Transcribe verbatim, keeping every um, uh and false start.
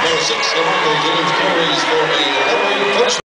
Number six, LaMarco James carries for a Emory first.